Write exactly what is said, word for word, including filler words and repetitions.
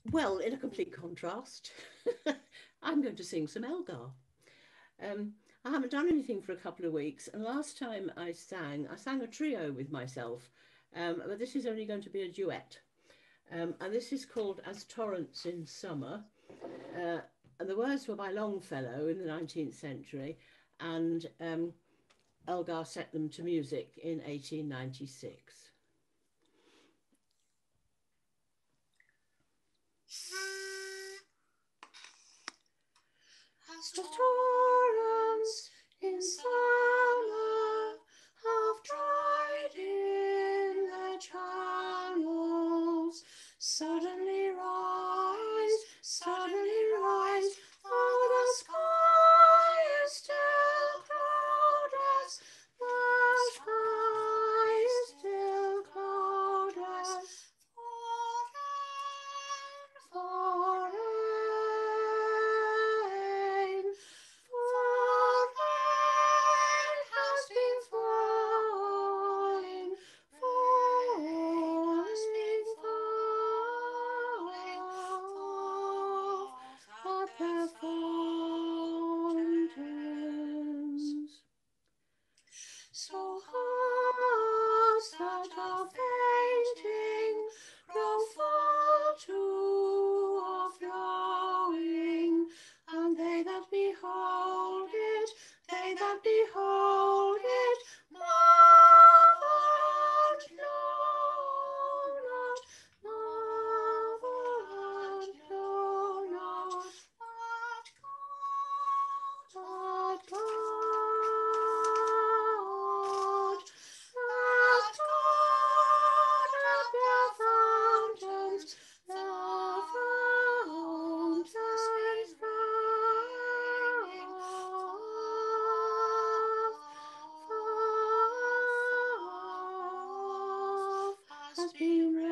Well, in a complete contrast, I'm going to sing some Elgar. Um, I haven't done anything for a couple of weeks, and last time I sang, I sang a trio with myself, um, but this is only going to be a duet. Um, and this is called As Torrents in Summer. Uh, and the words were by Longfellow in the nineteenth century, and um, Elgar set them to music in eighteen ninety-six. As As torrents torrents in in summer, summer, half half dried dried in in their their channels, channels, suddenly suddenly rise, rise, suddenly suddenly rise, rise, for for the the sky sky is is still still cloudless, cloudless, the the sky sky is is still still cloudless, cloudless, for rain, for for rain, for for rain rain has has been been falling, falling, rain has been falling, falling, falls at falling at the the fountains. fountains. So hearts Hearts that that are are fainting fainting grow grow full full to to overflowing, overflowing, and and they they that that behold behold it, it, they they that that behold behold it, it, marvel marvel and and know know not, not, marvel marvel and and know know not, not, that God, that that God, God, that that God God at at the the fountains, fountains, the fountains has been fountains, raining, the fall, fall, fall has has been been